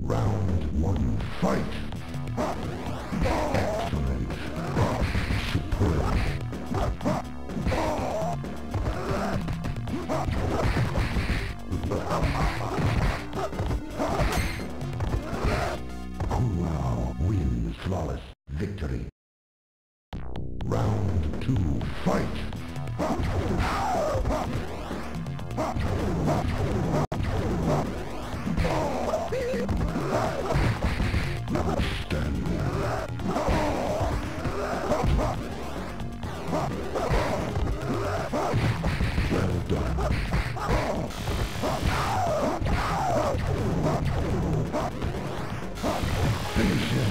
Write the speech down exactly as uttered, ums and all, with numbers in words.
Round one, fight! Excellent. Superb. Kung wins flawless victory. Round two, fight! Stand. Well done. Finish him.